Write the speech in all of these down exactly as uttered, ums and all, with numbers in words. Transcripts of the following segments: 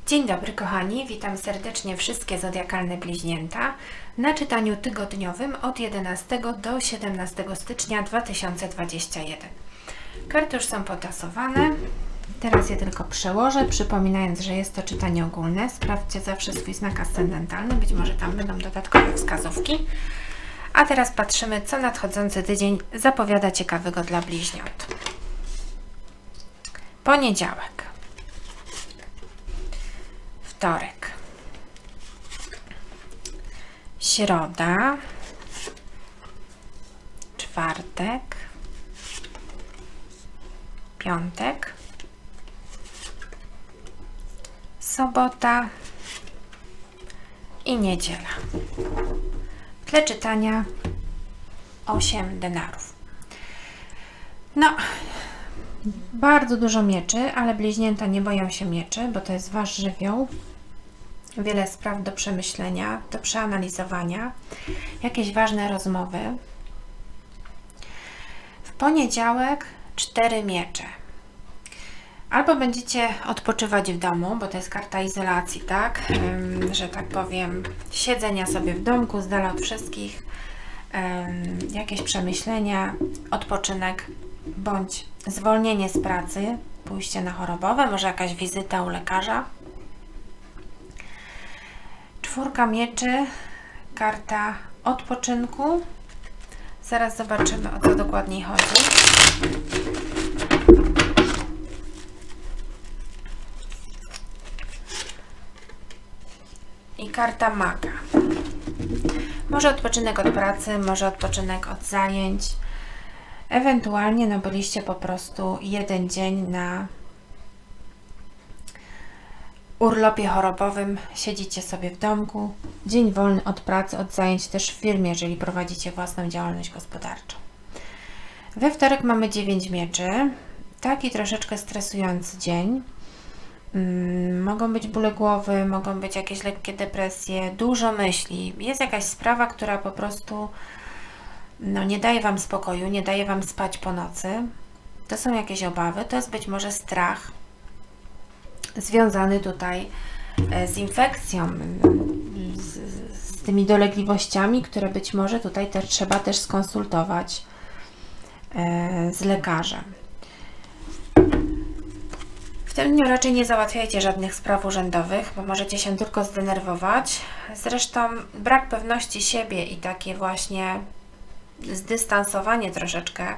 Dzień dobry kochani, witam serdecznie wszystkie zodiakalne bliźnięta na czytaniu tygodniowym od jedenastego do siedemnastego stycznia dwa tysiące dwudziestego pierwszego. Karty już są potasowane, teraz je tylko przełożę, przypominając, że jest to czytanie ogólne. Sprawdźcie zawsze swój znak ascendentalny, być może tam będą dodatkowe wskazówki. A teraz patrzymy, co nadchodzący tydzień zapowiada ciekawego dla bliźniąt. Poniedziałek. Wtorek, środa, czwartek, piątek, sobota i niedziela. W tle czytania osiem denarów. No, bardzo dużo mieczy, ale bliźnięta nie boją się mieczy, bo to jest wasz żywioł. Wiele spraw do przemyślenia, do przeanalizowania, jakieś ważne rozmowy. W poniedziałek cztery miecze. Albo będziecie odpoczywać w domu, bo to jest karta izolacji, tak? Um, że tak powiem, siedzenia sobie w domku, z dala od wszystkich, um, jakieś przemyślenia, odpoczynek, bądź zwolnienie z pracy, pójście na chorobowe, może jakaś wizyta u lekarza. Czwórka mieczy, karta odpoczynku. Zaraz zobaczymy, o co dokładniej chodzi. I karta maga. Może odpoczynek od pracy, może odpoczynek od zajęć. Ewentualnie no byliście po prostu jeden dzień na urlopie chorobowym, siedzicie sobie w domku, dzień wolny od pracy, od zajęć też w firmie, jeżeli prowadzicie własną działalność gospodarczą. We wtorek mamy dziewięć mieczy, taki troszeczkę stresujący dzień. Hmm, mogą być bóle głowy, mogą być jakieś lekkie depresje, dużo myśli. Jest jakaś sprawa, która po prostu no, nie daje Wam spokoju, nie daje Wam spać po nocy. To są jakieś obawy, to jest być może strach związany tutaj z infekcją, z, z tymi dolegliwościami, które być może tutaj też trzeba też skonsultować z lekarzem. W tym dniu raczej nie załatwiajcie żadnych spraw urzędowych, bo możecie się tylko zdenerwować. Zresztą brak pewności siebie i takie właśnie zdystansowanie troszeczkę,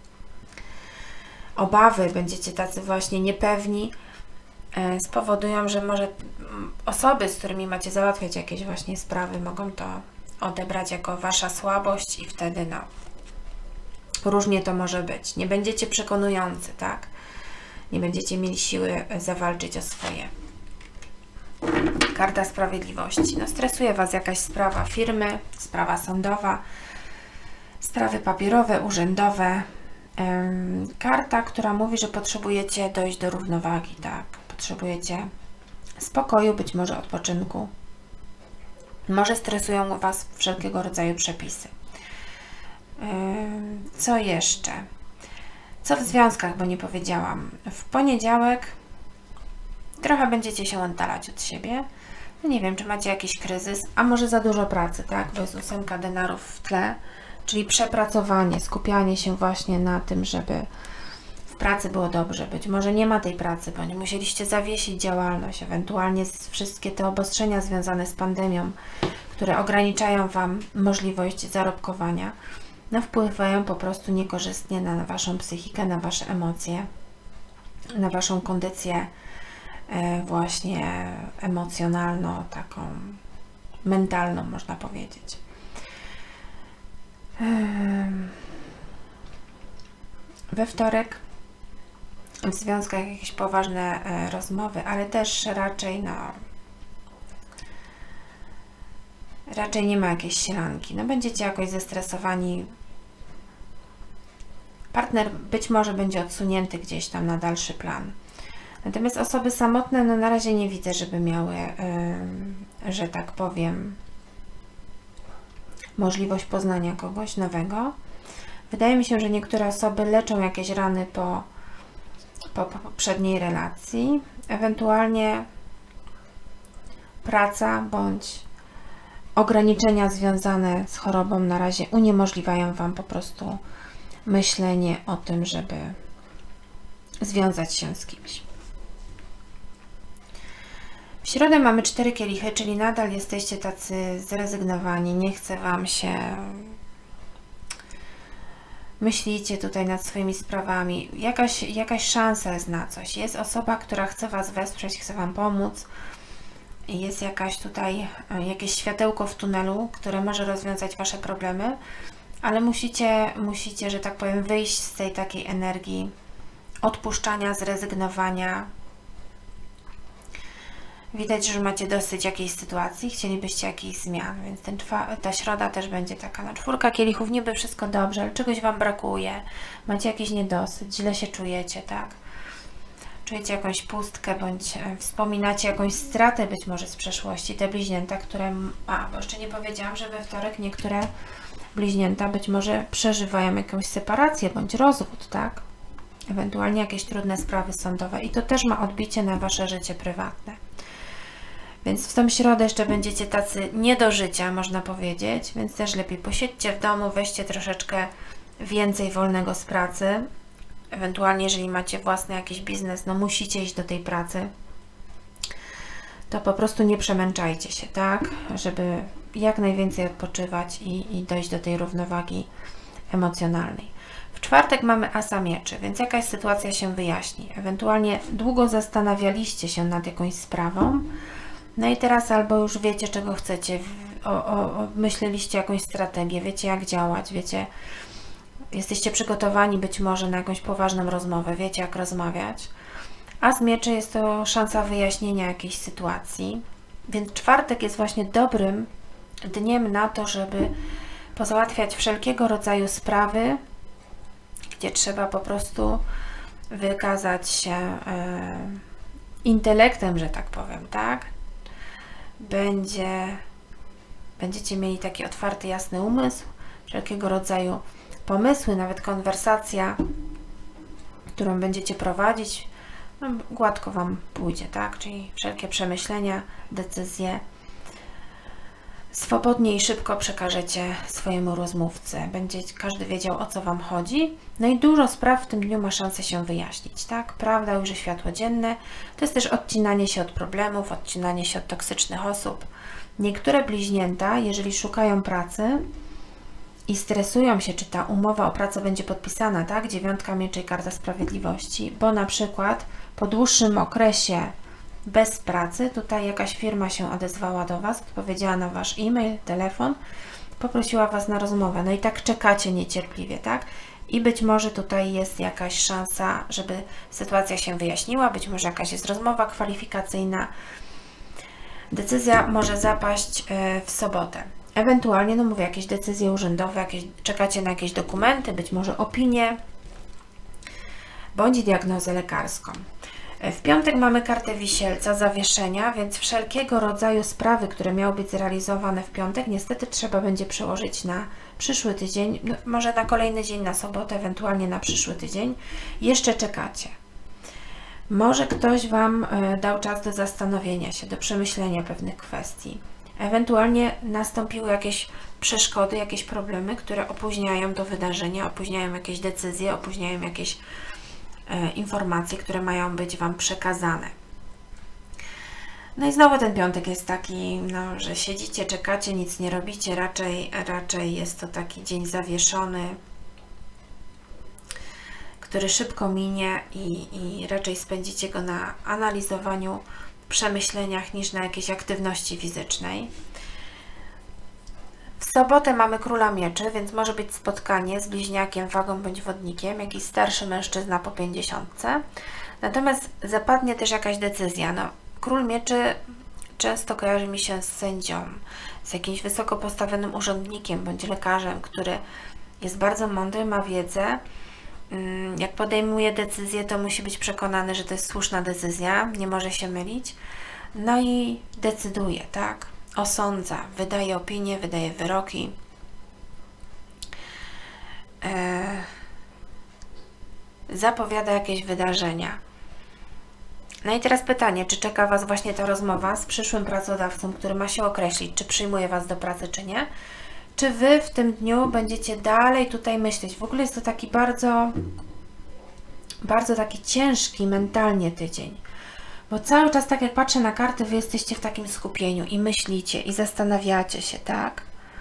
obawy, będziecie tacy właśnie niepewni, spowodują, że może osoby, z którymi macie załatwiać jakieś właśnie sprawy, mogą to odebrać jako wasza słabość i wtedy no różnie to może być. Nie będziecie przekonujący, tak? Nie będziecie mieli siły zawalczyć o swoje. Karta sprawiedliwości. No, stresuje Was jakaś sprawa firmy, sprawa sądowa, sprawy papierowe, urzędowe. Ym, karta, która mówi, że potrzebujecie dojść do równowagi, tak? Potrzebujecie spokoju, być może odpoczynku. Może stresują Was wszelkiego rodzaju przepisy. Ym, co jeszcze? Co w związkach, bo nie powiedziałam. W poniedziałek trochę będziecie się oddalać od siebie. No nie wiem, czy macie jakiś kryzys, a może za dużo pracy, tak? Bo jest ósemka denarów w tle, czyli przepracowanie, skupianie się właśnie na tym, żeby w pracy było dobrze. Być może nie ma tej pracy, bo nie musieliście zawiesić działalność, ewentualnie wszystkie te obostrzenia związane z pandemią, które ograniczają Wam możliwość zarobkowania, no wpływają po prostu niekorzystnie na Waszą psychikę, na Wasze emocje, na Waszą kondycję właśnie emocjonalną, taką mentalną, można powiedzieć. We wtorek w związkach jakieś poważne rozmowy, ale też raczej no raczej nie ma jakiejś sielanki. No będziecie jakoś zestresowani. Partner być może będzie odsunięty gdzieś tam na dalszy plan. Natomiast osoby samotne, no na razie nie widzę, żeby miały, yy, że tak powiem, możliwość poznania kogoś nowego. Wydaje mi się, że niektóre osoby leczą jakieś rany po, po, po poprzedniej relacji. Ewentualnie praca bądź ograniczenia związane z chorobą na razie uniemożliwiają Wam po prostu myślenie o tym, żeby związać się z kimś. W środę mamy cztery kielichy, czyli nadal jesteście tacy zrezygnowani, nie chce Wam się, myślicie tutaj nad swoimi sprawami, jakaś, jakaś szansa jest na coś, jest osoba, która chce Was wesprzeć, chce Wam pomóc, jest jakaś tutaj, jakieś światełko w tunelu, które może rozwiązać Wasze problemy, ale musicie, musicie, że tak powiem, wyjść z tej takiej energii odpuszczania, zrezygnowania. Widać, że macie dosyć jakiejś sytuacji, chcielibyście jakichś zmian, więc ten, ta środa też będzie taka, no czwórka kielichów, niby wszystko dobrze, ale czegoś Wam brakuje, macie jakiś niedosyt, źle się czujecie, tak? Czujecie jakąś pustkę, bądź wspominacie jakąś stratę być może z przeszłości, te bliźnięta, które... A, bo jeszcze nie powiedziałam, że we wtorek niektóre bliźnięta być może przeżywają jakąś separację, bądź rozwód, tak? Ewentualnie jakieś trudne sprawy sądowe i to też ma odbicie na Wasze życie prywatne. Więc w tą środę jeszcze będziecie tacy nie do życia, można powiedzieć, więc też lepiej posiedźcie w domu, weźcie troszeczkę więcej wolnego z pracy. Ewentualnie, jeżeli macie własny jakiś biznes, no musicie iść do tej pracy, to po prostu nie przemęczajcie się, tak? Żeby jak najwięcej odpoczywać i, i dojść do tej równowagi emocjonalnej. W czwartek mamy asa mieczy, więc jakaś sytuacja się wyjaśni. Ewentualnie długo zastanawialiście się nad jakąś sprawą, no i teraz albo już wiecie, czego chcecie, o, o, o, myśleliście jakąś strategię, wiecie jak działać, wiecie, jesteście przygotowani być może na jakąś poważną rozmowę, wiecie jak rozmawiać. As mieczy jest to szansa wyjaśnienia jakiejś sytuacji, więc czwartek jest właśnie dobrym dniem na to, żeby pozałatwiać wszelkiego rodzaju sprawy, gdzie trzeba po prostu wykazać się e, intelektem, że tak powiem, tak? Będzie, będziecie mieli taki otwarty, jasny umysł, wszelkiego rodzaju pomysły, nawet konwersacja, którą będziecie prowadzić, no, gładko Wam pójdzie, tak? Czyli wszelkie przemyślenia, decyzje swobodnie i szybko przekażecie swojemu rozmówcy. Będzie każdy wiedział, o co Wam chodzi. No i dużo spraw w tym dniu ma szansę się wyjaśnić, tak? Prawda ujrzy światło dzienne. To jest też odcinanie się od problemów, odcinanie się od toksycznych osób. Niektóre bliźnięta, jeżeli szukają pracy i stresują się, czy ta umowa o pracę będzie podpisana, tak? Dziewiątka mieczy i karta sprawiedliwości, bo na przykład po dłuższym okresie bez pracy, tutaj jakaś firma się odezwała do Was, odpowiedziała na Wasz e-mail, telefon, poprosiła Was na rozmowę, no i tak czekacie niecierpliwie, tak? I być może tutaj jest jakaś szansa, żeby sytuacja się wyjaśniła, być może jakaś jest rozmowa kwalifikacyjna. Decyzja może zapaść w sobotę. Ewentualnie, no mówię, jakieś decyzje urzędowe, jakieś, czekacie na jakieś dokumenty, być może opinie, bądź diagnozę lekarską. W piątek mamy kartę wisielca, zawieszenia, więc wszelkiego rodzaju sprawy, które miały być zrealizowane w piątek, niestety trzeba będzie przełożyć na przyszły tydzień, no, może na kolejny dzień, na sobotę, ewentualnie na przyszły tydzień. Jeszcze czekacie. Może ktoś Wam dał czas do zastanowienia się, do przemyślenia pewnych kwestii. Ewentualnie nastąpiły jakieś przeszkody, jakieś problemy, które opóźniają to wydarzenie, opóźniają jakieś decyzje, opóźniają jakieś e, informacje, które mają być Wam przekazane. No i znowu ten piątek jest taki, no, że siedzicie, czekacie, nic nie robicie, raczej, raczej jest to taki dzień zawieszony, który szybko minie i, i raczej spędzicie go na analizowaniu, przemyśleniach niż na jakiejś aktywności fizycznej. W sobotę mamy króla mieczy, więc może być spotkanie z bliźniakiem, wagą bądź wodnikiem, jakiś starszy mężczyzna po pięćdziesiątce. Natomiast zapadnie też jakaś decyzja. No, król mieczy często kojarzy mi się z sędzią, z jakimś wysoko postawionym urzędnikiem bądź lekarzem, który jest bardzo mądry, ma wiedzę. Jak podejmuje decyzję, to musi być przekonany, że to jest słuszna decyzja, nie może się mylić. No i decyduje, tak? Osądza, wydaje opinie, wydaje wyroki. E, zapowiada jakieś wydarzenia. No i teraz pytanie, czy czeka Was właśnie ta rozmowa z przyszłym pracodawcą, który ma się określić, czy przyjmuje Was do pracy, czy nie? Czy Wy w tym dniu będziecie dalej tutaj myśleć? W ogóle jest to taki bardzo, bardzo taki ciężki mentalnie tydzień. Bo cały czas, tak jak patrzę na karty, Wy jesteście w takim skupieniu i myślicie, i zastanawiacie się, tak?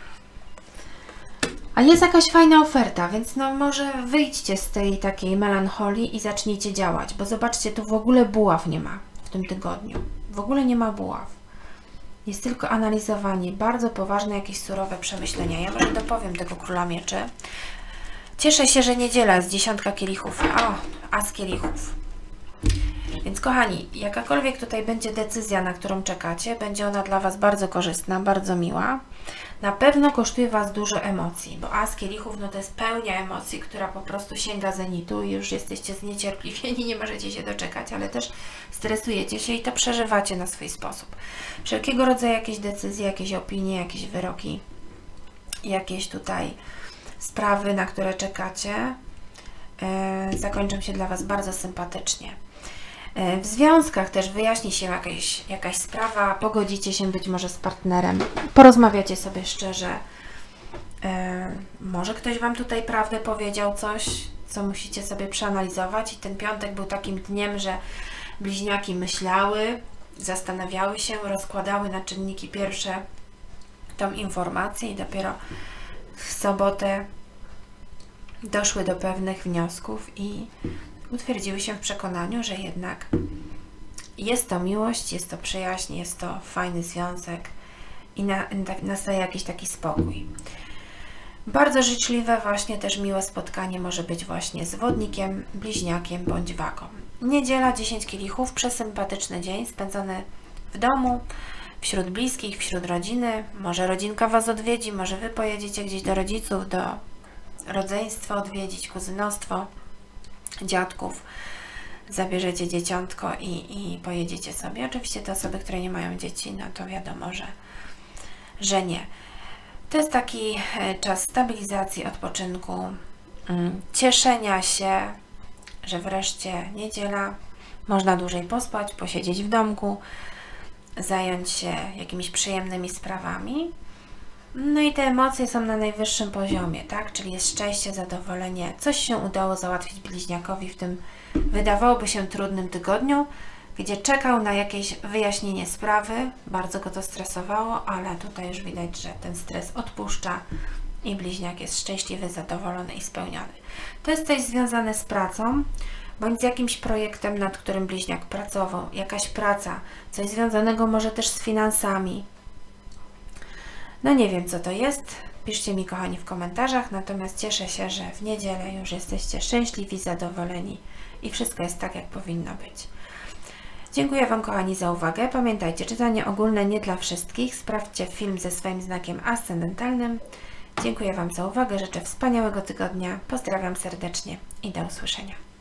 A jest jakaś fajna oferta, więc no może wyjdźcie z tej takiej melancholii i zacznijcie działać, bo zobaczcie, tu w ogóle buław nie ma w tym tygodniu. W ogóle nie ma buław. Jest tylko analizowanie, bardzo poważne jakieś surowe przemyślenia. Ja może dopowiem tego Króla Mieczy. Cieszę się, że niedziela jest dziesiątka kielichów. O, as kielichów. Więc kochani, jakakolwiek tutaj będzie decyzja, na którą czekacie, będzie ona dla Was bardzo korzystna, bardzo miła. Na pewno kosztuje Was dużo emocji, bo as kielichów no to jest pełnia emocji, która po prostu sięga zenitu i już jesteście zniecierpliwieni, nie możecie się doczekać, ale też stresujecie się i to przeżywacie na swój sposób. Wszelkiego rodzaju jakieś decyzje, jakieś opinie, jakieś wyroki, jakieś tutaj sprawy, na które czekacie, yy, zakończą się dla Was bardzo sympatycznie. W związkach też wyjaśni się jakaś, jakaś sprawa, pogodzicie się być może z partnerem, porozmawiacie sobie szczerze. Yy, może ktoś Wam tutaj prawdę powiedział, coś, co musicie sobie przeanalizować i ten piątek był takim dniem, że bliźniaki myślały, zastanawiały się, rozkładały na czynniki pierwsze tą informację i dopiero w sobotę doszły do pewnych wniosków i utwierdziły się w przekonaniu, że jednak jest to miłość, jest to przyjaźń, jest to fajny związek i na, na, nastaje jakiś taki spokój. Bardzo życzliwe właśnie też miłe spotkanie może być właśnie z wodnikiem, bliźniakiem bądź wagą. Niedziela, dziesięć kielichów, przesympatyczny dzień spędzony w domu, wśród bliskich, wśród rodziny. Może rodzinka Was odwiedzi, może Wy pojedziecie gdzieś do rodziców, do rodzeństwa odwiedzić, kuzynostwo, dziadków, zabierzecie dzieciątko i, i pojedziecie sobie. Oczywiście te osoby, które nie mają dzieci, no to wiadomo, że, że nie. To jest taki czas stabilizacji, odpoczynku, cieszenia się, że wreszcie niedziela, można dłużej pospać, posiedzieć w domku, zająć się jakimiś przyjemnymi sprawami. No i te emocje są na najwyższym poziomie, tak? Czyli jest szczęście, zadowolenie. Coś się udało załatwić bliźniakowi w tym, wydawałoby się, trudnym tygodniu, gdzie czekał na jakieś wyjaśnienie sprawy. Bardzo go to stresowało, ale tutaj już widać, że ten stres odpuszcza i bliźniak jest szczęśliwy, zadowolony i spełniony. To jest coś związane z pracą, bądź z jakimś projektem, nad którym bliźniak pracował. Jakaś praca, coś związanego może też z finansami. No nie wiem, co to jest. Piszcie mi, kochani, w komentarzach. Natomiast cieszę się, że w niedzielę już jesteście szczęśliwi, zadowoleni i wszystko jest tak, jak powinno być. Dziękuję Wam, kochani, za uwagę. Pamiętajcie, czytanie ogólne nie dla wszystkich. Sprawdźcie film ze swoim znakiem ascendentalnym. Dziękuję Wam za uwagę. Życzę wspaniałego tygodnia. Pozdrawiam serdecznie i do usłyszenia.